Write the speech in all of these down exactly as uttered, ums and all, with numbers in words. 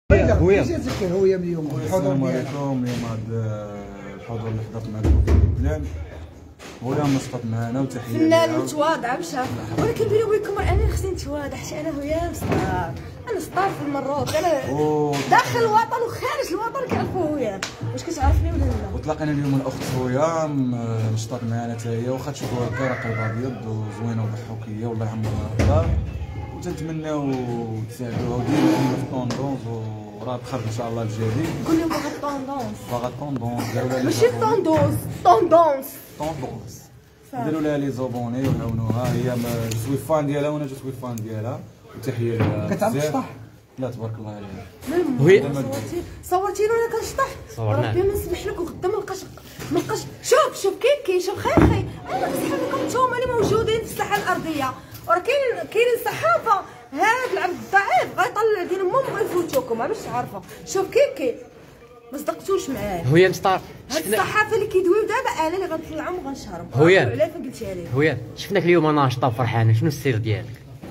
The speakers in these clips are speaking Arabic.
خويا جاتك الهويه من اليوم. السلام عليكم. اليوم هذا الحضور اللي حضرت معكم في البلان خويا نشطت معنا وتحيه فنان متواضع بشاف، ولكن بيني وبينكم انا خصني نتواضع حيت انا هويا ستار، انا ستار في المروك، انا داخل الوطن وخارج الوطن كيعرفوا هويا. واش كتعرفني ولا لا؟ وتلاقينا اليوم الاخت خويا نشطت معنا حتى هي، واخا تشوفوها هكا راه قلب ابيض وزوينه وضحوكيه والله يعمرها الدار، وتنتمناو تساعدوها وديما ديما في الطوندونس وراه بخير ان شاء الله الجديد. قول لهم باغا الطوندونس باغا الطوندونس ماشي الطوندونس، طوندونس طوندونس ديروا لها لي زوبوني وعاونوها. هي سوي فان ديالها وانا جو سوي فان ديالها وتحيه لها. كتعرف تشطح؟ لا تبارك الله عليها. وهي صورتيني وانا كنشطح؟ صورناه. ربي ما نسمح لك وغدا ما نلقاش ما نلقاش. شوف شوف كاين كاين شوف خير خير انا صحابكم نتوما اللي موجودين في الساحه الارضيه، وراه كاين كاينين صحافه هذا العبد الضعيف غيطلع دين امهم ويفوتوكم باش تعرفوا. شوف كاين كاين ما صدقتوش معايا. هويا مستار هاد الصحافه اللي كيدويو دابا انا اللي غنطلعهم وغنشهرهم. هويا علاه فين قلتي عليه؟ هويا شفناك اليوم ناشطه وفرحانه، شنو السير ديالك؟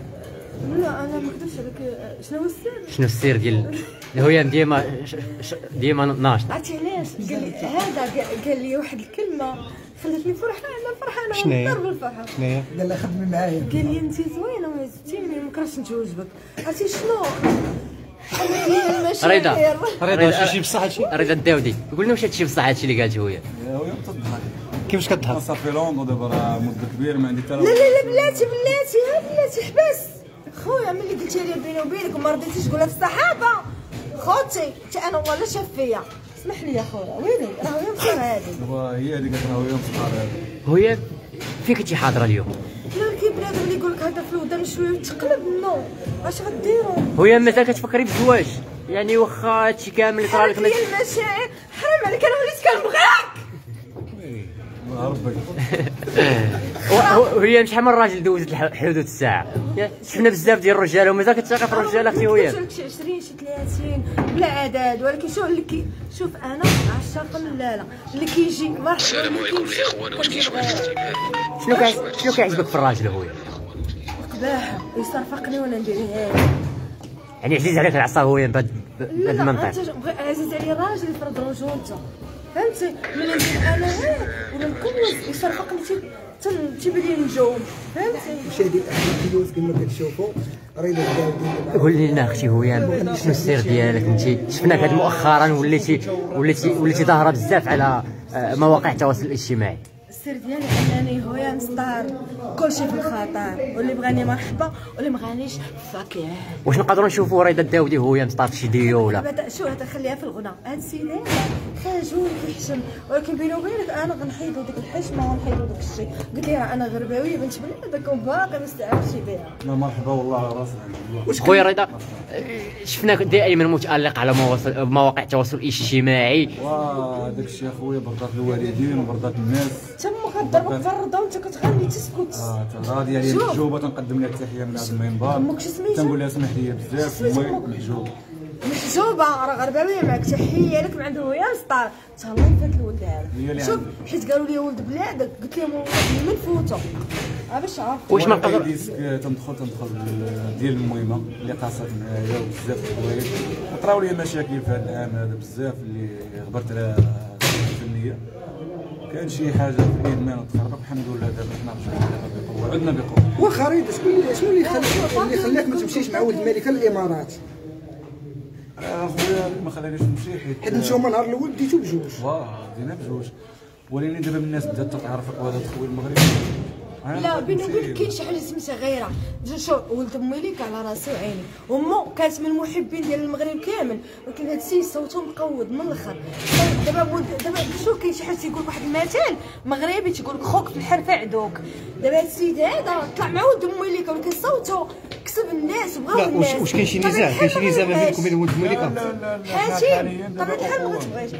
لا انا ما نكذبش عليك. شنو هو السر؟ شنو السير ديال هويا ديما ديما ناشطه؟ عرفتي علاش؟ قال لي هذا قال لي واحد الكلمه خلاتني فرحانه فرحانه شنو هي؟ ونضرب الفرحه. شنو هي؟ قال لها خدمي معايا. قال لي انت زوينه وما زدتيني ما كرهتش نتوجبك. عرفتي شنو؟ قالت لي المشاعر. رضا رضا شي بصح هادشي؟ رضا الداودي قول لنا واش هادشي بصح هادشي اللي قالت هويا؟ هويا تضحك. كيفاش كتضحك؟ صافي لوندو دابا راه مده كبيره ما عندي حتى لا لا لا بلاتي بلاتي ها بلاتي حبس خويا ملي قلتي لي بيني وبينك وما رضيتيش تقولها في الصحافه خوتي حتى انا والله شاف فيا. اسمح لي يا خويا ويلي راه هي مصر هذه. دابا هي اللي قالت راه هويا مصطار هذه. هويا فين كنتي حاضره اليوم؟ لا كاين بنادم اللي يقول لك هذا في الودان شويه وتقلب منه اش غديروا؟ هويا مازال كتفكري بالزواج؟ يعني واخا هادشي كامل اللي صرا لك حرام عليا المشاعر، حرام عليك انا وليت كنبغيك. ربك هويا شحال من راجل دوزت حدود الساعه، شفنا بزاف ديال الرجاله ومازال كتثقي في الرجال اختي هويا؟ قلت لك شي عشرين شي ثلاثين بلا عدد، ولكن شوف اللي كي شوف انا عشاق لا لا اللي كيجي مرحبا. السلام عليكم الاخوان. واش كيشوف شنو كاع شنو كيعجبك في الراجل هويا؟ قباح يصرفقني وانا نديرها له. يعني عزيز عليك العصا هويا بهاد لا المنطق؟ انت عزيز علي راجل يفرض رجولته فهمتي. ملي ندير انا ها ولا نكوز يصرفقني تيبان لي النجوم فهمتي. مشاهدي الاحباب اليوم كما كتشوفوا رضا الداودي. قول لنا اختي هويا شنو السير ديالك انت؟ شفناك هاد مؤخرا وليتي وليتي وليتي ظاهره بزاف على مواقع التواصل الاجتماعي. السر ديالي انني هويا مستار كلشي في الخطر، واللي بغاني مرحبا واللي مغانيش فاكيه. واش نقدروا نشوفوا رضا الداودي هويا مستار في شي ديو ولا؟ بدا شو هذا خليها في الغنى. هاد السيد هذا خاجول كيحشم، ولكن بيني وبينك انا غنحيدو ديك الحشمه ونحيدو داك الشيء. قلت لي راه انا غرباويه بنت بلادك وباقي ما استوعبتش بها. لا مرحبا والله على راسنا. خويا رضا شفناك دائما متالق على مواقع التواصل الاجتماعي. واه داك الشيء اخويا برضات الوالدين وبرضات الناس تما كضربك في الرضا وانت كتغني تسكت. اه راضي عليا محجوبه. تنقدم لها التحيه من هذا المنبر. امك شو سميتها؟ تنقول لها سمح لي بزاف المهم محجوب محجوبه راه غرباويه معك. تحيه لك من عند هويا مستار تهلاو في هاد الولد هذا. شوف حيت قالوا لي ولد بلادك قلت لهم والله ما نفوتوا ها باش عارف. واش ما نقدر تندخل تندخل ديال المهمه اللي قاصت معايا وبزاف د الحوايج طراو لي مشاكل في هذا العام هذا بزاف اللي غبرت على الفنيه. كان شي حاجه في الادمان وتخربق الحمد لله دابا حنا رجعنا دابا بقوه عدنا بقوه. واخا رضا شكون شنو اللي خلاك اللي خلاك ما تمشيش مع ولد الملكه للامارات؟ اخويا ما خلانيش نمشي حيت حيت نتوما نهار الاول بديتو بجوج. واه بدينا بجوج، ولكن دابا الناس بدات تتعرفك وهذا خويا المغربي. لا بيني وبينك كاين شي حاجه سميتها غيره. شوف ولد امي ليك على راسي وعيني، ومو كانت من المحبين ديال المغرب كامل، ولكن هاد السيد صوته مقود من الاخر. دابا دابا شوف كاين شي حد تيقول واحد المثل مغربي تيقول لك خوك في الحرفه عدوك. دابا هاد السيد هذا طلع مع ولد امي ليك، ولكن صوته كسب الناس وبغاو الناس. لا واش كاين شي نزاع؟ كاين شي نزاع ما بينكم وبين ولد الملكه؟ حاتم طبيعة الحال ما تبغيش.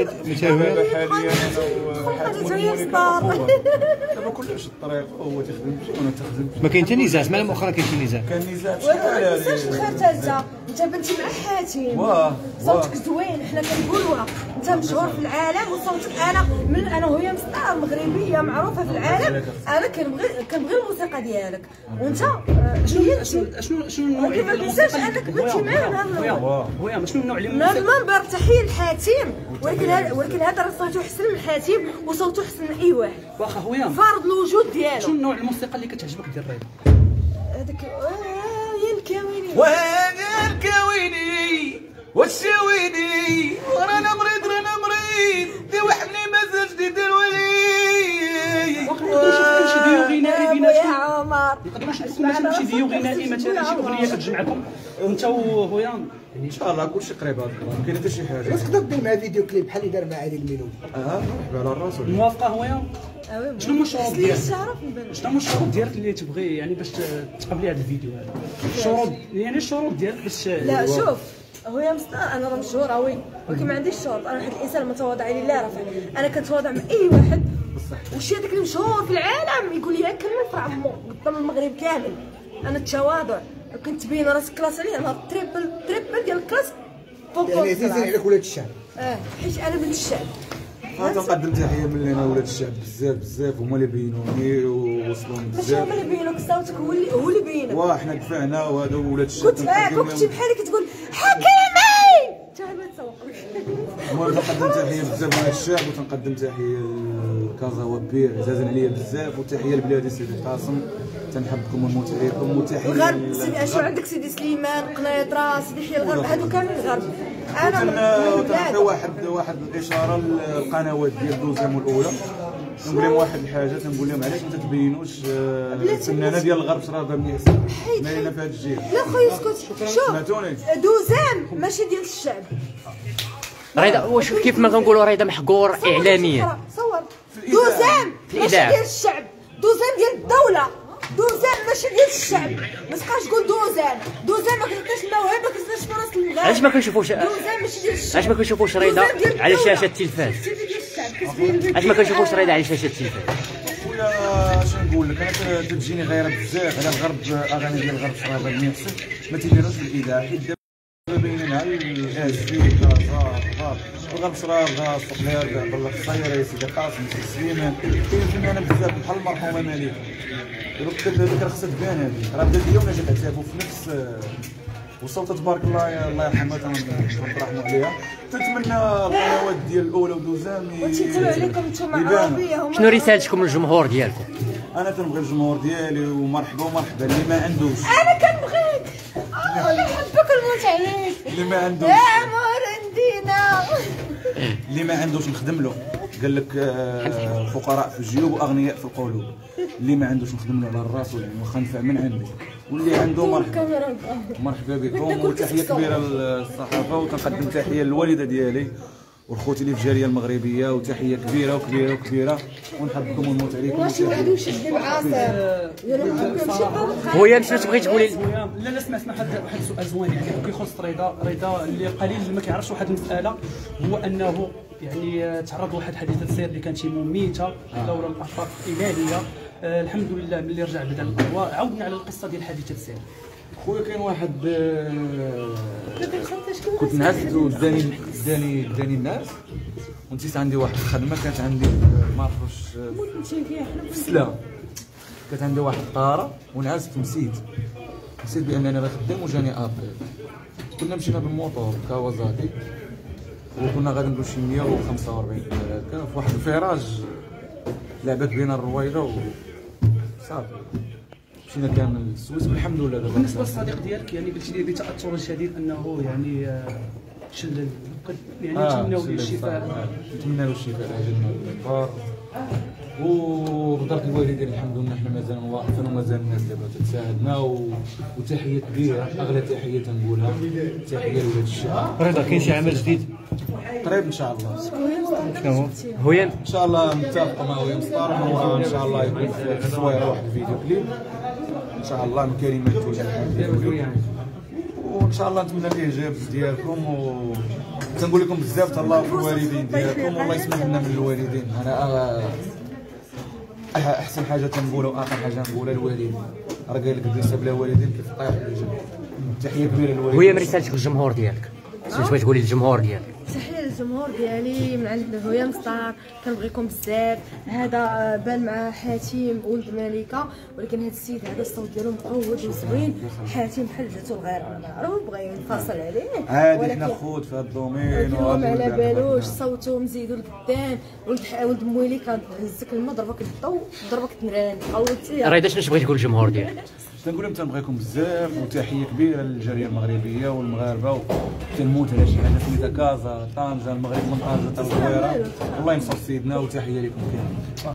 حاليا دابا كلش الطريق هو تخدم وانا تخدم. ما كاين حتى نزاع، مالها مؤخرا كاين شي نزاع. كان نزاع ولا ما تنساش الخير حتى انت انت بنتي مع حاتم. واه صوتك زوين حنا كنقولوها. انت انت مشهور في العالم وصوتك انا من انا وهي مسطره مغربيه معروفه في العالم، انا كنبغي كنبغي الموسيقى ديالك وانت شنو شنو شنو النوع ما تنساش انك بنتي معايا من هذا هو شنو النوع اللي من المنبر تحيه لحاتم، ولكن هذا ولكن هذا راه صوته احسن من حاتم وصوته احسن من اي واحد واخا خويا فرض الوجود ديالو. شنو النوع الموسيقى اللي كتعجبك ديال الريضه؟ هذاك يا الكاويني وهذا الكويني والشويني ورانا مريض رانا مريض دي واحد اللي مازال جديد الولي. واخا نقدروا نشوفوا شي ديو غنائي بيناتكم، يا عمر نقدروا نشوفوا مثلا شي ديو غنائي مثلا شي اغنيه كتجمعكم انت وهويان يعني ان شاء الله كلشي قريب هذا الكلام، ما كاين حتى شي حاجه. تقدر دير مع فيديو كليب بحال اللي دار مع علي الميلود. اه مرحبا على الراس. موافقه هويان؟ شنو هما الشروط ديالك؟ الشرف نبان شنو هما الشروط ديالك اللي تبغي يعني باش تقبلي هذا الفيديو هذا؟ الشروط يعني الشروط ديالك باش لا شوف هو مستر انا راه مشهوره وي ولكن ما عنديش شروط، انا واحد الانسان متواضع لله رافع، انا كنتواضع مع اي واحد وشي هذاك المشهور في العالم يقول لي كلمه في عمو قدام المغرب كامل. انا التواضع كنت تبين راسك كلاس عليه، انا تريبل تريبل ديال الكلاس فوق يعني عزيزين عليك ولاد الشعب. اه حيت انا بنت الشعب. تنقدم تحيه من لنا ولاد الشعب بزاف بزاف، هما اللي بينوني ووصلوني ماشي بزاف. هما اللي بينوك صوتك هو اللي هو اللي بينك. واه حنا دفعنا وهذا ولاد الشعب كنت معاك وكنتي بحالك تقول حكيمي حتى ما تسوق. المهم تنقدم تحيه بزاف لولاد الشعب وتنقدم تحيه لكازا وبير عزازين عليا بزاف، وتحيه لبلادي سيدي قاسم تنحبكم ونموت عليكم، وتحيه الغرب سيدي اشنو عندك سيدي سليمان قنيطره سيدي حي الغرب هادو كامل الغرب. انا وتنعطي واحد واحد الاشاره للقنوات ديال دوزيام الاولى، نقول لهم واحد الحاجه تنقول لهم علاش ما تتبينوش الفنانه ديال الغرب شرابه منيسه مالينا في هذا الجيل. لا خويا اسكت شوف سمعتوني دوزام ماشي ديال الشعب. رضا واش كيف ما كنقولوا رضا محقور اعلاميا. صور دوزام ماشي ديال الشعب، دوزام ديال الدوله، دوزام ماشي ديال الشعب. ما تبقاش تقول دوزام، دوزام ما كتلقاش الموهبه ما كتلقاش في راس المغرب. علاش ما كنشوفوش دوزام ماشي ديال الشعب، علاش ما كنشوفوش رضا على شاشه التلفاز؟ علاش ما كنشوفوش رضا على شاشه التلفاز؟ خويا اش نقول لك، انا تجيني غيره بزاف على الغرب، اغاني ديال الغرب شرابه منيسه ما تيديروش في الاذاعه، حيت دابا باينين على الاسفي كازا الغرب الغرب شرابه الصقلير عبد الله القصيري سيدي قاسم سيدي سليمان، كاين فنانه بزاف بحال المرحومه مليكه. دروك هذيك راه خصها تبان، هذه راه بدات اليوم نجحت تعرفوا في نفس وصوتها تبارك الله الله يرحمها تنرحموا عليها. تنتمنى القنوات ديال الاولى ودوزام وتيتبعوا عليكم نتوما عربيه. شنو رسالتكم للجمهور ديالكم؟ انا تنبغي الجمهور ديالي ومرحبا ومرحبا اللي ما عندوش. انا كنبغيك اللي يحبك ونموت عليك. اللي ما عندوش يا عمر ندينا اللي ما عندوش نخدم له، قال لك آه فقراء في الجيوب واغنياء في القلوب. اللي ما عندوش نخدم له على الراس يعني واخا نفع من عندي، واللي عنده مرحبا مرحبا بكم. وتحيه كبيره للصحافه، وتنقدم تحيه للوالده ديالي وخوتي اللي في الجاليه المغربيه، وتحيه كبيره وكبيره وكبيره ونحبكم ونموت عليكم. واش واحد وشد العصا يا رب. هويا شنو تبغي تقولي؟ لا لا اسمع اسمع واحد واحد السؤال زوين يعني كيخص رضا. رضا اللي قليل اللي ما كيعرفش واحد المساله، هو انه يعني تعرض لواحد حادثه سير اللي كانت مميته لولا الاطراف الالهيه. آه الحمد لله ملي رجع بدا الاضواء. عاودنا على القصه ديال حادثه السير. خويا كاين واحد كنت نعست وداني داني داني الناس ونسيت عندي واحد الخدمه كانت عندي ما عرفتش في سلام، كانت عندي واحد الطاره ونعست ونسيت نسيت بانني راه خدام وجاني ابل. كنا مشينا بالموطور كawasaki وكنا غادي ندوز شي مية وخمسة وأربعين هكا في واحد الفراج لعبت بينا الرويضه وصافي مشينا كامل السويس والحمد لله. دابا بالنسبه للصديق ديالك يعني قلت لي بتاثر شديد انه يعني شلل يعني نتمناو له الشفاء. نتمنى له الشفاء عاجل الكبار وبدرك الوالدين الحمد لله حنا مازال واقفين ومازال الناس دابا تتساعدنا و... وتحيه كبيره اغلى تحيه تنقولها تحيه لولاد الشعب. رضا كاين شي عمل جديد قريب ان شاء الله. شنو هو؟ هويا ان شاء الله نتفقوا مع ويا مستار ان شاء الله يكون في الصويره واحد الفيديو كليب ان شاء الله من كلمات توجيه وان شاء الله نتمنى الاعجاب ديالكم و تنقول لكم بزاف تهلاو في الوالدين ديالكم والله يسمح لنا من الوالدين. انا احسن حاجه تنقولها واخر حاجه نقولها الوالدين راه قال لك الدرسه بلا والدين كيف طايح الجنه. تحيه كبيره للوالدين. هويا رسالتك للجمهور ديالك شنو تبغي تقولي للجمهور ديالك؟ تحيه الجمهور ديالي من عند هويا مستار، كنبغيكم بزاف. هذا بان مع حاتم ولد ملكه، ولكن هذا السيد هذا الصوت ديالو مقود وزوين. حاتم بحال جاتو الغيره، انا عرفت بغي نفاصل عليه عادي حنا خود في هذا الدومين وهو ما على بالوش. صوتو مزيدو لقدام. ولد ولد ملكه هزك الماء ضربك الضو ضربك تنران قوتي. رضا شنو تبغي تقول للجمهور ديالك؟ تنقول لهم تنبغيكم بزاف، وتحيه كبيره للجاليه المغربيه والمغاربه، وتنموت على شي حاجه سميتها كازا طنجه المغرب من طنجه حتى الصغيره. الله ينصر سيدنا وتحيه لكم كاملين.